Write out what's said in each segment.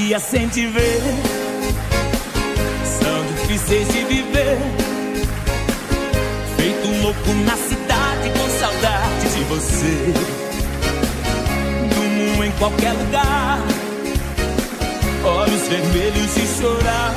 dias sem te ver são difíceis de viver. Feito um louco na cidade com saudade de você. Durmo em qualquer lugar, olhos vermelhos de chorar.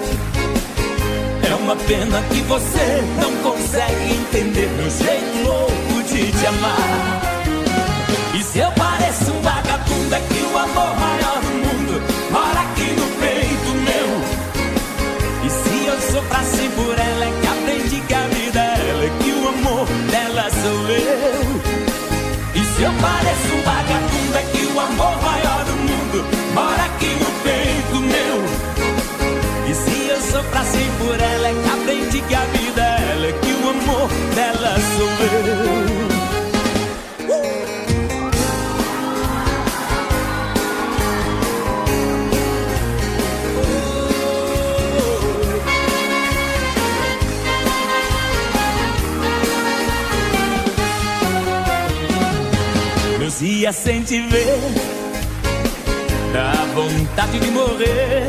É uma pena que você não consegue entender meu jeito louco de te amar. E se eu pareço um vagabundo, é que o amor maior do mundo mora aqui no peito meu. E se eu sofro assim por ela, é que aprendi que a vida é ela, é que o amor dela sou eu. E se eu pareço um vagabundo, é que o amor maior do mundo mora aqui no peito meu. E se eu sofro assim por ela, é que aprendi que a vida é ela, é que o amor dela sou eu. Dias sem te ver, dá vontade de morrer.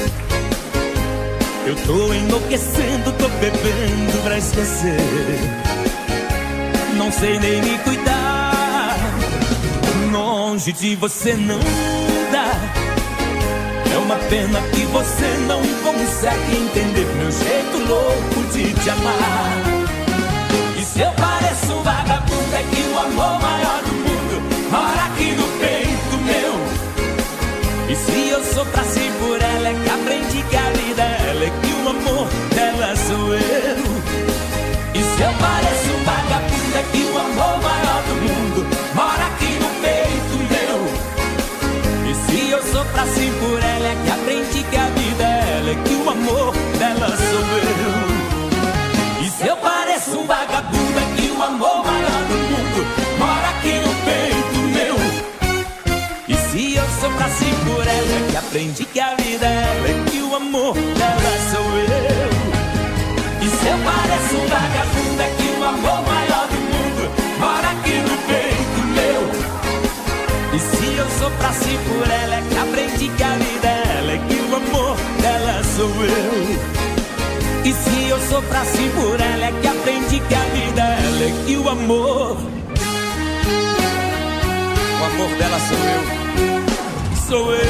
Eu tô enlouquecendo, tô bebendo pra esquecer. Não sei nem me cuidar, longe de você não dá. É uma pena que você não consegue entender meu jeito louco de te amar. E se eu pareço um vagabundo, é que o amor maior do mundo mora aqui no peito meu. E se eu sofro assim por ela, é que aprendi que a vida é ela, é que o amor dela sou eu. E se eu pareço um vagabundo, é que o amor maior do mundo mora aqui no peito meu. E se eu sofro assim por ela, é que aprendi que a vida é ela, é que o amor dela sou eu. E se eu pareço um vagabundo, é que o amor maior do mundo mora aqui no peito meu. E se eu sofro assim por ela, é que aprendi que a vida é ela, é que o amor dela sou eu. E se eu pareço um vagabundo, é que o amor maior do mundo mora aqui no peito meu. E se eu sofro assim por ela, é que aprendi que a vida é ela, é que o amor dela sou eu. E se eu sofro assim por ela, é que aprendi que a vida é ela, é que o amor dela sou eu. Sou eu.